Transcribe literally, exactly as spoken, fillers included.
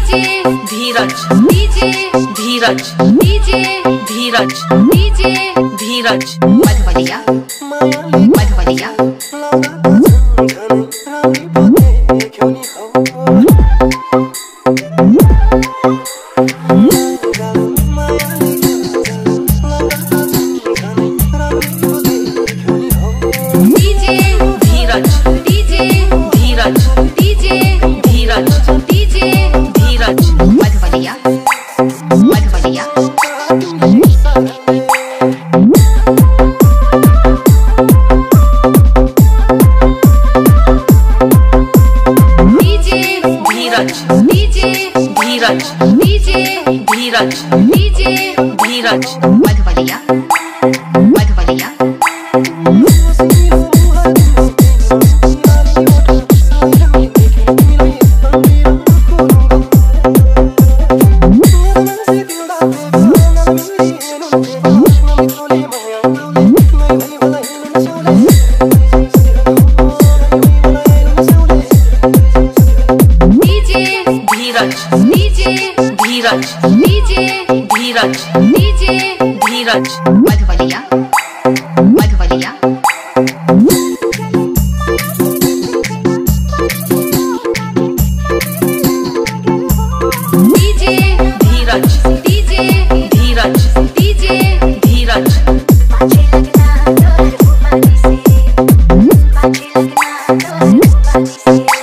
DJ Dheeraj DJ Dheeraj DJ Dheeraj DJ Dheeraj Madhubaliya Madhubaliya DJ Dheeraj DJ Dheeraj DJ Dheeraj DJ Dheeraj Madhubaliya Madhubaliya DJ Dheeraj DJ Dheeraj DJ Dheeraj DJ Dheeraj Madhubaliya Madhubaliya DJ Dheeraj DJ Dheeraj DJ Dheeraj DJ Dheeraj Madhubaliya Madhubaliya DJ Dheeraj DJ Dheeraj DJ Dheeraj Bache lagna, dor rumani se. Bache lagna, dor rumani se.